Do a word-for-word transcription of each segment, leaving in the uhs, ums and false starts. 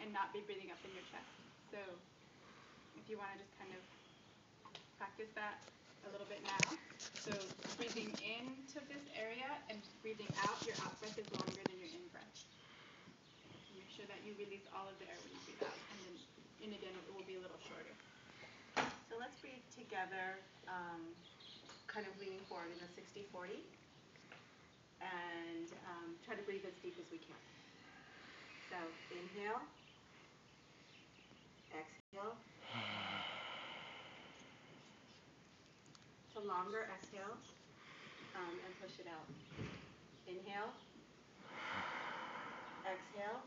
and not be breathing up in your chest. So if you want to just kind of practice that a little bit now. So breathing into this area and breathing out, your out breath is longer than your in breath. So make sure that you release all of the air when you breathe out, and then in again it will be a little shorter. So let's breathe together, um, kind of leaning forward in a sixty forty, and um, try to breathe as deep as we can. So inhale, exhale. It's a longer exhale, um, and push it out. Inhale, exhale,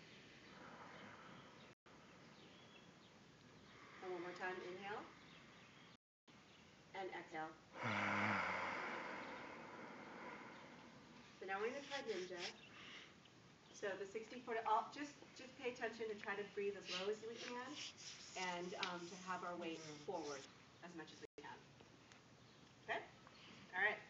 and one more time. Inhale and exhale. So now we're going to try ninja. So the sixty forty, all, just just pay attention to try to breathe as low as we can, and um, to have our weight forward as much as we can. Okay? All right.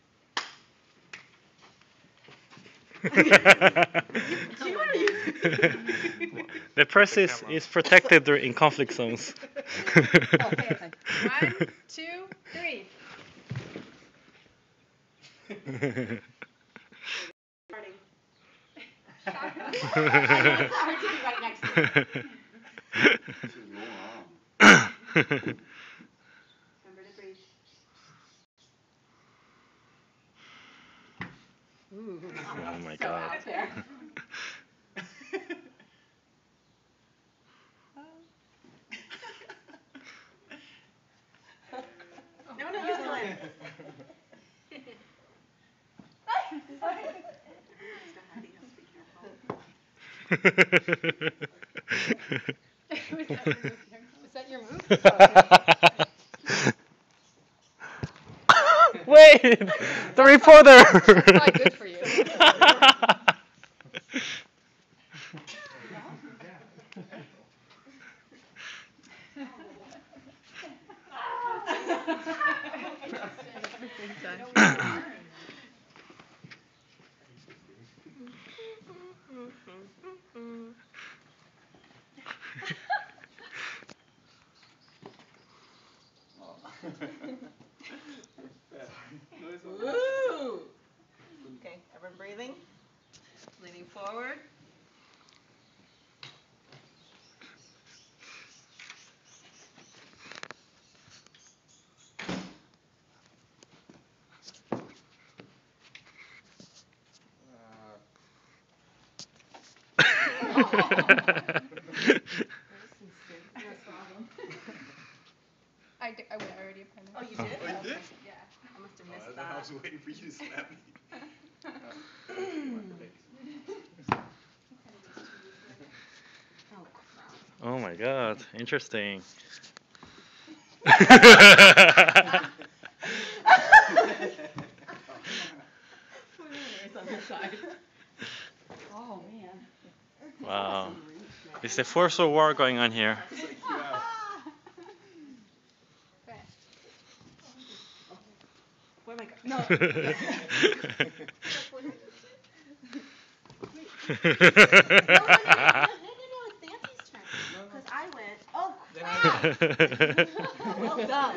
Do you want to The press is, is protected in conflict zones. Okay. One, two, three. Starting. I want Howard to be right next to you. Remember to breathe. Ooh. Oh my So God. out there. No, no, you're still in. Was that your move? Wait! The reporter! Probably good for you. Woo! Okay, everyone breathing, leaning forward. I, d I would already append it. Oh, you did? Oh, you did? Yeah. I must have Oh, missed I, that. I was waiting for you to slap me. Oh, crap. Oh my God, interesting. Oh, man. Wow. It's the force of war going on here. Where am I going? No. No, no, no, no, it's Nancy's turn. Because I went, oh, crap. Well done.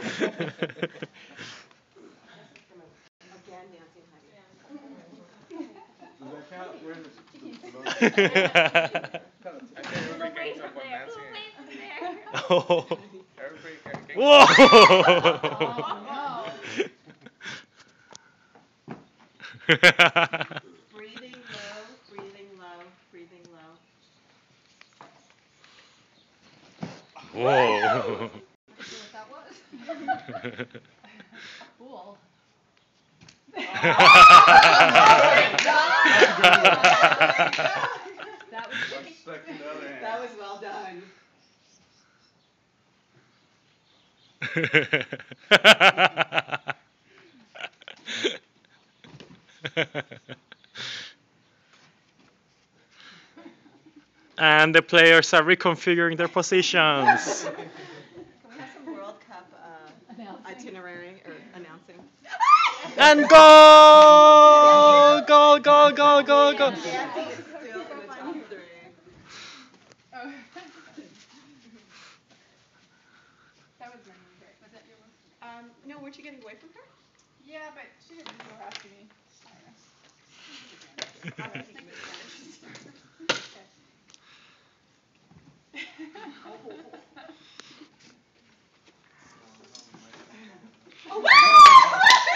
Again, Nancy and Heidi. Does that count? We're in the... I think everybody gets up on Nancy. Oh. Everybody gets Whoa! Breathing low, breathing low, breathing low. Whoa. What that was? Cool. That was I'm stuck in the other hand. That was well done. And the players are reconfiguring their positions. Can we have some World Cup uh, itinerary or announcing? And go! Go, go, go, go, go. Nancy is still in the top three. That was my move, right? Was that your move? Um, no, weren't you getting away from her? Yeah, but she didn't go after me. I'll just take advantage.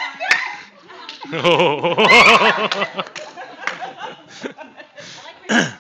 Oh. I like when